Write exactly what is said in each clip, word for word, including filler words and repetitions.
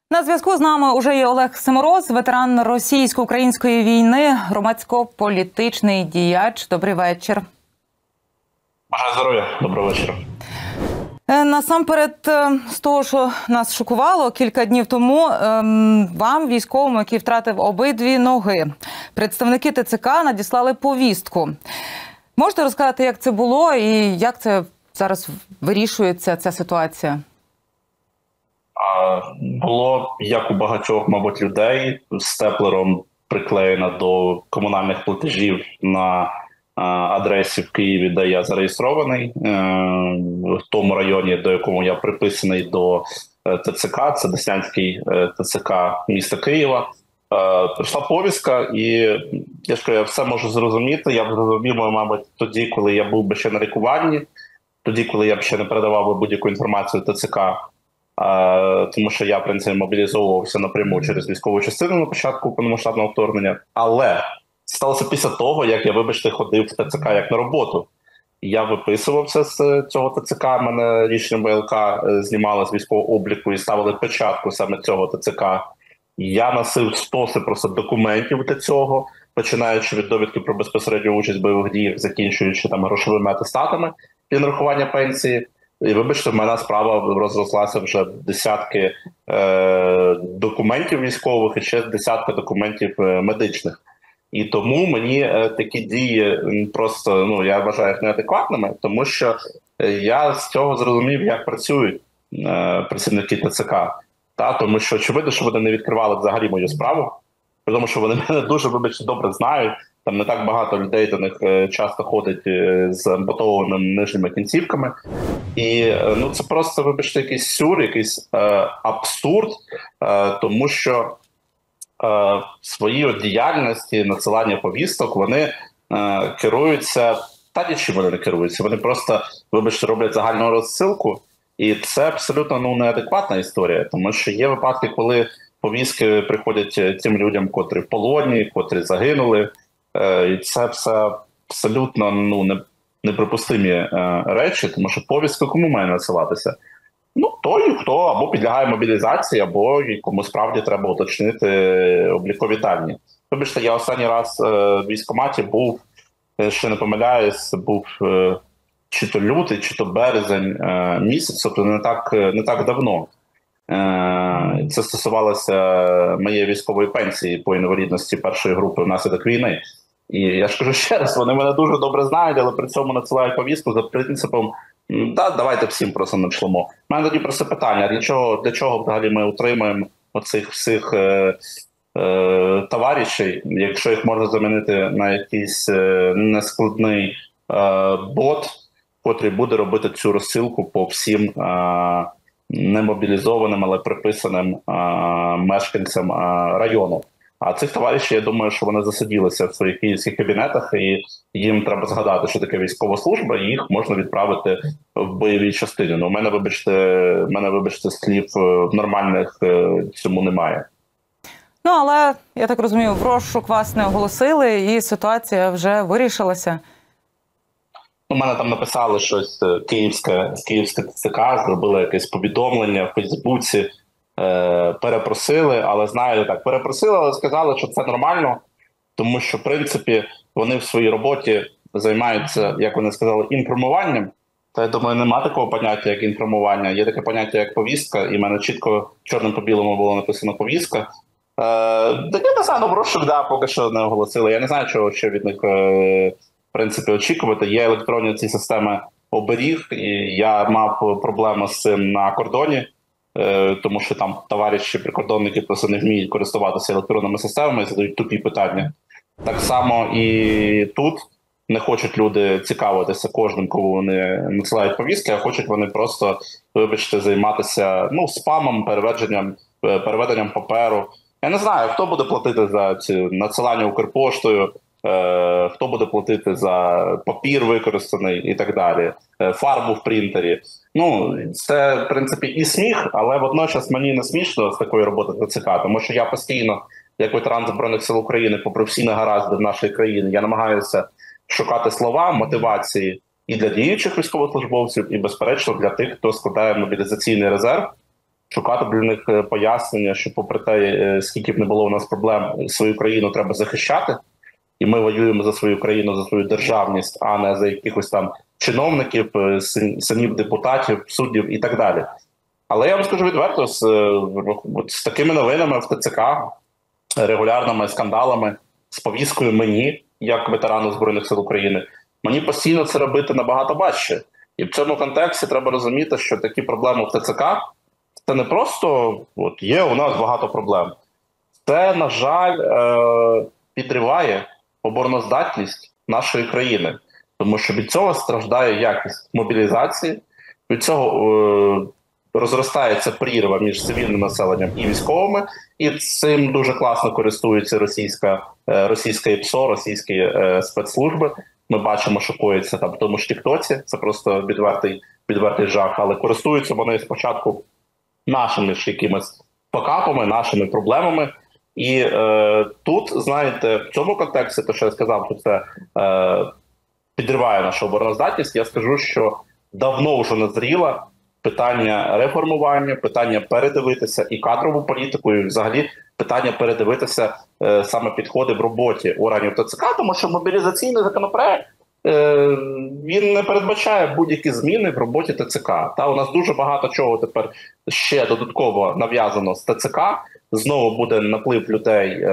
На зв'язку з нами уже є Олег Семороз, ветеран російсько-української війни, громадсько-політичний діяч. Добрий вечір. Бажаю здоров'я. Доброго вечора. Насамперед, з того, що нас шокувало кілька днів тому, вам, військовому, який втратив обидві ноги, представники ТЦК надіслали повістку. Можете розказати, як це було і як це зараз вирішується, ця ситуація? Було, як у багатьох, мабуть, людей, степлером приклеєно до комунальних платежів на адресі в Києві, де я зареєстрований, в тому районі, до якому я приписаний до ТЦК, це Деснянський ТЦК міста Києва. Прийшла повістка, і я ж кажу, я все можу зрозуміти. Я б зрозумів, мабуть, тоді, коли я був би ще на лікуванні, тоді, коли я б ще не передавав би будь-яку інформацію ТЦК, тому що я, в принципі, мобілізовувався напряму через військову частину на початку повномасштабного вторгнення. Але сталося після того, як я, вибачте, ходив в ТЦК як на роботу. Я виписувався з цього ТЦК, мене рішення ВЛК знімали з військового обліку і ставили печатку саме цього ТЦК. Я носив стоси просто документів для цього, починаючи від довідки про безпосередню участь в бойових діях, закінчуючи там грошовими атестатами для нарахування пенсії. І, вибачте, в мене справа розрослася вже десятки е, документів військових і ще десятки документів е, медичних. І тому мені е, такі дії просто, ну, я вважаю їх неадекватними, тому що я з цього зрозумів, як працюють е, працівники ТЦК. Та, тому що очевидно, що вони не відкривали взагалі мою справу, тому що вони мене дуже, вибачте, добре знають. Там не так багато людей до них е, часто ходить е, з ампутованими нижніми кінцівками. І е, ну, це просто, вибачте, якийсь сюр, якийсь е, абсурд, е, тому що е, в своїй діяльності, надсилання повісток, вони е, керуються, та нічим вони не керуються, вони просто, вибачте, роблять загальну розсилку, і це абсолютно ну, неадекватна історія, тому що є випадки, коли повістки приходять тим людям, котрі в полоні, котрі загинули, і це все абсолютно ну, не, неприпустимі е, речі, тому що повістка кому має насилатися? Ну, той, хто або підлягає мобілізації, або кому справді треба уточнити облікові дані. Вибачте, я останній раз е, в військкоматі був, ще не помиляюсь, був е, чи то лютий, чи то березень е, місяць, тобто не так, не так давно. Е, це стосувалося моєї військової пенсії по інвалідності першої групи внаслідок війни. І я ж кажу ще раз, вони мене дуже добре знають, але при цьому надсилають повістку за принципом «да, давайте всім просто начлемо». У мене тоді просто питання, для чого, для чого взагалі ми утримуємо оцих всіх е, е, товаришів, якщо їх можна замінити на якийсь е, нескладний е, бот, котрий буде робити цю розсилку по всім е, немобілізованим, але приписаним е, мешканцям е, району. А цих товаришів, я думаю, що вони засиділися в своїх київських кабінетах, і їм треба згадати, що таке військова служба, і їх можна відправити в бойові частини. Ну, у мене, вибачте, в мене, вибачте, слів нормальних цьому немає. Ну, але, я так розумію, в розшук вас не оголосили, і ситуація вже вирішилася. У мене там написали щось київське, київське ТЦК, зробили якесь повідомлення в Фейсбуці, перепросили, але знаю, так, перепросили, але сказали, що це нормально, тому що, в принципі, вони в своїй роботі займаються, як вони сказали, інформуванням. Та, я думаю, нема такого поняття, як інформування. Є таке поняття, як повістка, і в мене чітко чорним по білому було написано повістка. Е, я не знаю, ну, в розшук, да, поки що не оголосили. Я не знаю, чого ще від них, е, в принципі, очікувати. Є електронні ці системи оберіг, і я мав проблему з цим на кордоні, тому що там товариші прикордонники просто не вміють користуватися електронними системами і задають тупі питання. Так само і тут не хочуть люди цікавитися кожним, кого вони надсилають повістки, а хочуть вони просто, вибачте, займатися ну, спамом, переведенням, переведенням паперу. Я не знаю, хто буде платити за ці надсилання Укрпоштою, е, хто буде платити за папір використаний і так далі, е, фарбу в принтері. Ну, це, в принципі, і сміх, але водночас мені не смішно з такої роботи ТЦК, тому що я постійно, як ветеран Збройних сил України, попри всі негаразди в нашій країні, я намагаюся шукати слова, мотивації і для діючих військовослужбовців, і, безперечно, для тих, хто складає мобілізаційний резерв. шукати для них пояснення, що попри те, скільки б не було у нас проблем, свою країну треба захищати, і ми воюємо за свою країну, за свою державність, а не за якихось там чиновників, синів депутатів, суддів і так далі. Але я вам скажу відверто, з, з такими новинами в ТЦК, регулярними скандалами, з повісткою мені, як ветерану Збройних сил України, мені постійно це робити набагато важче. І в цьому контексті треба розуміти, що такі проблеми в ТЦК – це не просто от, є у нас багато проблем. Це, на жаль, е- підриває обороноздатність нашої країни. Тому що від цього страждає якість мобілізації, від цього е- розростається прірва між цивільним населенням і військовими, і цим дуже класно користується російська, е- російська ІПСО, російські е- спецслужби. Ми бачимо, що коїться там в тому ж тіктоці, це просто відвертий, відвертий жах, але користуються вони спочатку нашими ж якимись покапами, нашими проблемами. І е, тут, знаєте, в цьому контексті, те, що я сказав, що це е, підриває нашу обороноздатність, я скажу, що давно вже назріло питання реформування, питання передивитися і кадрову політику, і взагалі питання передивитися е, саме підходи в роботі органів ТЦК, тому що мобілізаційний законопроект е, він не передбачає будь-які зміни в роботі ТЦК. Та у нас дуже багато чого тепер ще додатково нав'язано з ТЦК. Знову буде наплив людей е,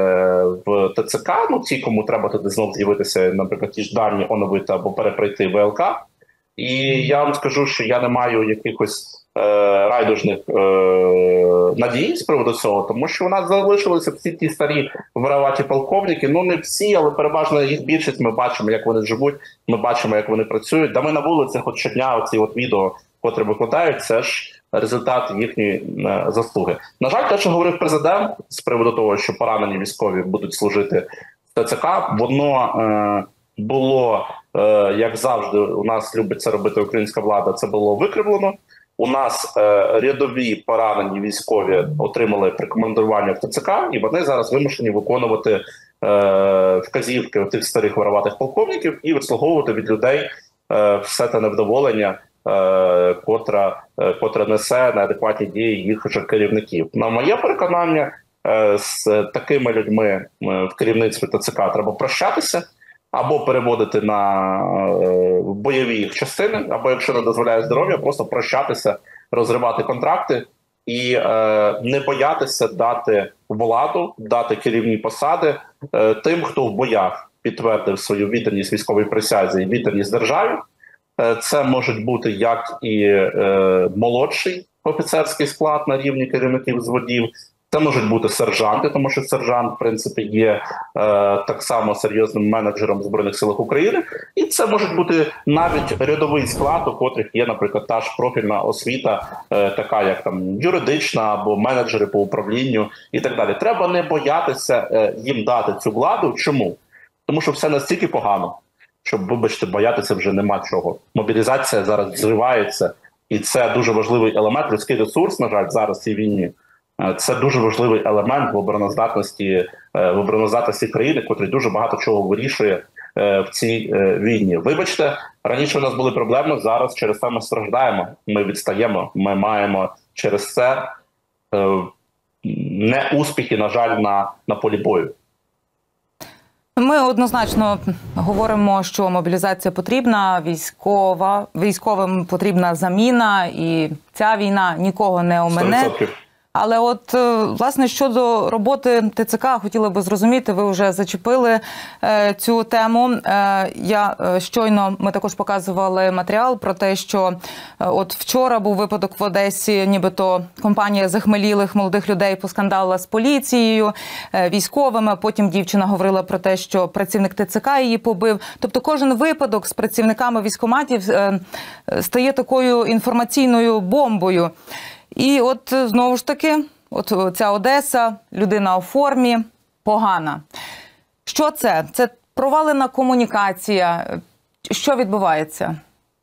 в ТЦК, ну ті, кому треба туди знову з'явитися, наприклад, ті ж дані оновити або переприйти ВЛК. І я вам скажу, що я не маю якихось е, райдужних е, надій з приводу цього, тому що у нас залишилися всі ті старі вороваті полковники, ну не всі, але переважно їх більшість, ми бачимо, як вони живуть, ми бачимо, як вони працюють. Да ми на вулицях от щодня оці от відео, котрі викладають, це ж результат їхньої е, заслуги. На жаль, те, що говорив президент з приводу того, що поранені військові будуть служити в ТЦК, воно е, було, е, як завжди, у нас любить це робити українська влада, це було викривлено. У нас е, рядові поранені військові отримали прикомандування в ТЦК, і вони зараз вимушені виконувати е, вказівки тих старих вороватих полковників і вислуговувати від людей е, все те невдоволення, Е, котра, е, котра несе неадекватні дії їх же керівників. На моє переконання, е, з такими людьми е, в керівництві ТЦК треба прощатися, або переводити на е, бойові їх частини, або, якщо не дозволяє здоров'я, просто прощатися, розривати контракти і е, не боятися дати владу, дати керівні посади е, тим, хто в боях підтвердив свою відданість військовій присязі і відданість державі. Це можуть бути як і е, молодший офіцерський склад на рівні керівників взводів, це можуть бути сержанти, тому що сержант, в принципі, є е, так само серйозним менеджером в Збройних силах України. І це можуть бути навіть рядовий склад, у котрих є, наприклад, та ж профільна освіта, е, така як там юридична або менеджери по управлінню і так далі. Треба не боятися е, їм дати цю владу. Чому? Тому що все настільки погано, щоб, вибачте, боятися вже нема чого. Мобілізація зараз зривається, і це дуже важливий елемент. Людський ресурс, на жаль, зараз в цій війні. Це дуже важливий елемент в обороноздатності, в обороноздатності країни, котрий дуже багато чого вирішує в цій війні. Вибачте, раніше у нас були проблеми, зараз через це ми страждаємо, ми відстаємо, ми маємо через це не успіхи, на жаль, на, на полі бою. Ми однозначно говоримо, що мобілізація потрібна, військова, військовим потрібна заміна, і ця війна нікого не омине. сто відсотків. Але от, власне, щодо роботи ТЦК, хотіли би зрозуміти, ви вже зачепили е, цю тему. Е, я е, щойно, ми також показували матеріал про те, що е, от вчора був випадок в Одесі, нібито компанія захмелілих молодих людей поскандалила з поліцією, е, військовими, потім дівчина говорила про те, що працівник ТЦК її побив. Тобто кожен випадок з працівниками військкоматів е, стає такою інформаційною бомбою. І от знову ж таки, от ця Одеса, людина у формі, погана. Що це? Це провалена комунікація. Що відбувається?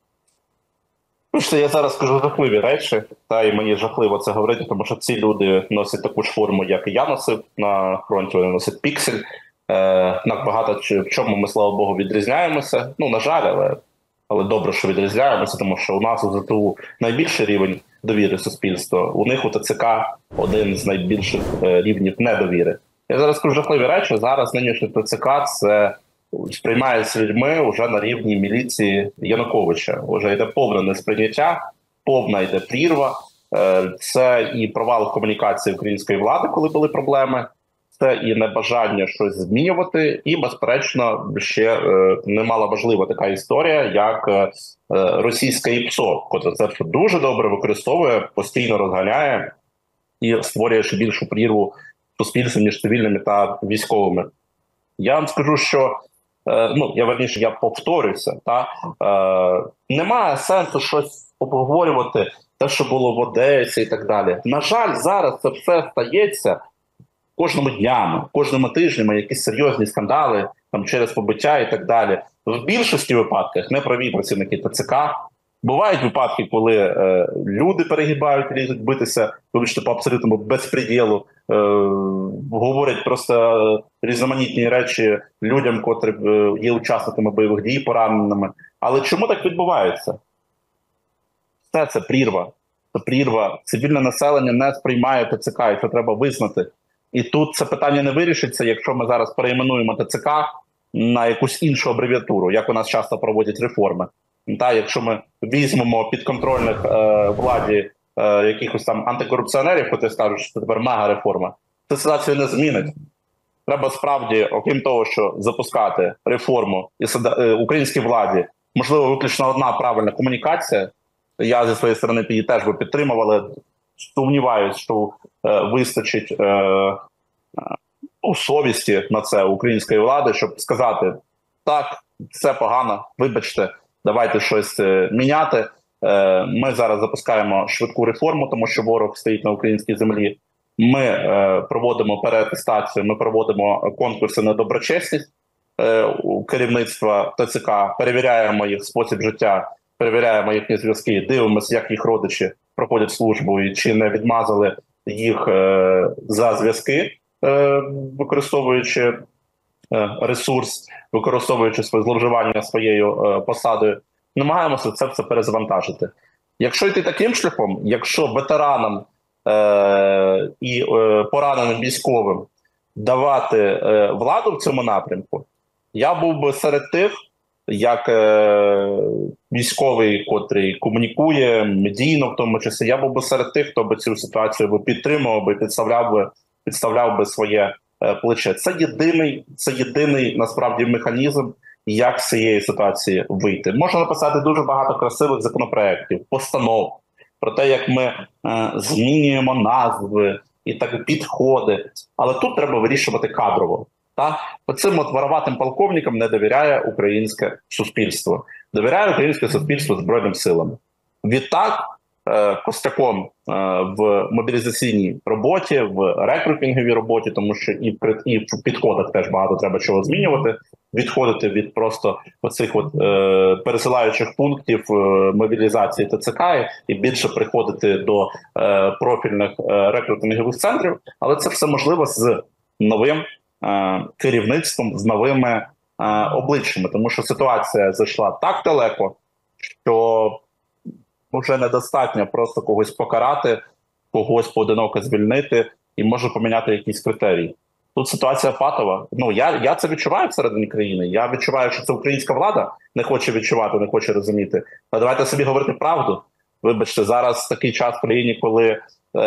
Я зараз скажу жахливі речі, та і мені жахливо це говорити, тому що ці люди носять таку ж форму, як і я носив на фронті, вони носять піксель. Е, багато в чому ми, слава Богу, відрізняємося. Ну, на жаль, але, але добре, що відрізняємося, тому що у нас у ЗСУ найбільший рівень довіри суспільства. У них у ТЦК один з найбільших рівнів недовіри. Я зараз скажу жахливі речі. Зараз нинішнє ТЦК це сприймається людьми вже на рівні міліції Януковича. Вже йде повне несприйняття, повна йде прірва. Це і провал комунікації української влади, коли були проблеми. Це і небажання щось змінювати, і, безперечно, ще е, немало важлива така історія, як е, російське ІПСО, котре це дуже добре використовує, постійно розганяє і створює ще більшу прірву суспільства між цивільними та військовими. Я вам скажу, що, е, ну, я верніше, я повторюся, та, е, немає сенсу щось обговорювати, те, що було в Одесі і так далі. На жаль, зараз це все стається кожному днями, кожному тижнями якісь серйозні скандали там через побиття і так далі. В більшості випадках неправі працівники ТЦК. Бувають випадки, коли е, люди перегибають, лізуть битися, вибачте, по абсолютному безпреділу, е, говорять просто різноманітні речі людям, котрі е, є учасниками бойових дій, пораненими. Але чому так відбувається? Все це прірва. Це прірва. Цивільне населення не сприймає ТЦК, і це треба визнати. І тут це питання не вирішиться, якщо ми зараз перейменуємо ТЦК на якусь іншу абревіатуру, як у нас часто проводять реформи. Та, якщо ми візьмемо підконтрольних е, владі е, якихось там антикорупціонерів, котрі скажуть, що це тепер мега-реформа, це ситуацію не змінить. Треба справді, окрім того, що запускати реформу і е, українській владі, можливо, виключно одна правильна комунікація. Я зі своєї сторони її теж би підтримав, але сумніваюсь, що е, вистачить е, е, у совісті на це української влади, щоб сказати, так, все погано, вибачте, давайте щось е, міняти. Е, ми зараз запускаємо швидку реформу, тому що ворог стоїть на українській землі. Ми е, проводимо переатестацію, ми проводимо конкурси на доброчесність е, керівництва ТЦК, перевіряємо їх спосіб життя, перевіряємо їхні зв'язки, дивимося, як їх родичі проходять службу і чи не відмазали їх е, за зв'язки, е, використовуючи е, ресурс, використовуючи своє зловживання своєю е, посадою. Намагаємося це все перезавантажити. Якщо йти таким шляхом, якщо ветеранам е, і е, пораненим військовим давати е, владу в цьому напрямку, я був би серед тих, як е, військовий, котрий комунікує медійно, в тому числі, я був би серед тих, хто би цю ситуацію би підтримував би, підставляв би, підставляв би своє е, плече. Це єдиний, це єдиний насправді механізм, як з цієї ситуації вийти. Можна написати дуже багато красивих законопроєктів, постанов про те, як ми е, змінюємо назви і так підходи, але тут треба вирішувати кадрово. Та оцим от вороватим полковникам не довіряє українське суспільство. Довіряє українське суспільство Збройним силам. Відтак, е, Костяком е, в мобілізаційній роботі, в рекрутинговій роботі, тому що і в, і в підходах теж багато треба чого змінювати, відходити від просто оцих от е, пересилаючих пунктів е, мобілізації ТЦК і більше приходити до е, профільних е, рекрутингових центрів. Але це все можливо з новим керівництвом, з новими е, обличчями, тому що ситуація зайшла так далеко, що вже недостатньо просто когось покарати, когось поодиноко звільнити і може поміняти якісь критерії. Тут ситуація патова. Ну, я, я це відчуваю всередині країни. Я відчуваю, що це українська влада не хоче відчувати, не хоче розуміти. А давайте собі говорити правду. Вибачте, зараз такий час в країні, коли е,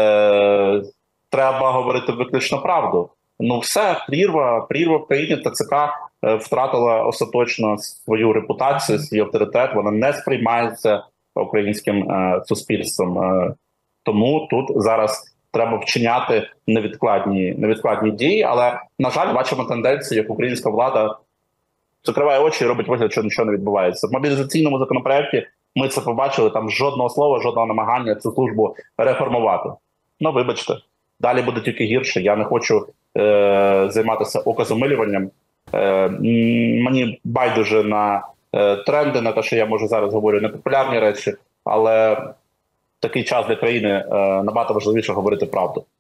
треба говорити виключно правду. Ну все, прірва, прірва в країні, ТЦК е, втратила остаточно свою репутацію, свій авторитет, вона не сприймається українським е, суспільством. Е, тому тут зараз треба вчиняти невідкладні, невідкладні дії, але, на жаль, бачимо тенденцію, як українська влада закриває очі і робить вигляд, що нічого не відбувається. В мобілізаційному законопроекті ми це побачили, там жодного слова, жодного намагання цю службу реформувати. Ну, вибачте. Далі буде тільки гірше. Я не хочу е, займатися окозамилюванням. Е, мені байдуже на е, тренди, на те, що я, може, зараз говорю непопулярні речі, але в такий час для країни е, набагато важливіше говорити правду.